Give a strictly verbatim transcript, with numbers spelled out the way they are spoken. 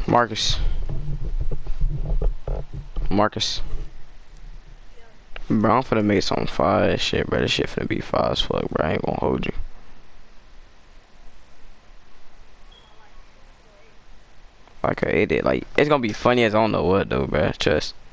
Marcus. Marcus. Bro, I'm finna make some fire shit, bro. This shit finna be fire as fuck, bro. I ain't gonna hold you. Like I ate it. Like, it's gonna be funny as I don't know what, though, bro. Trust.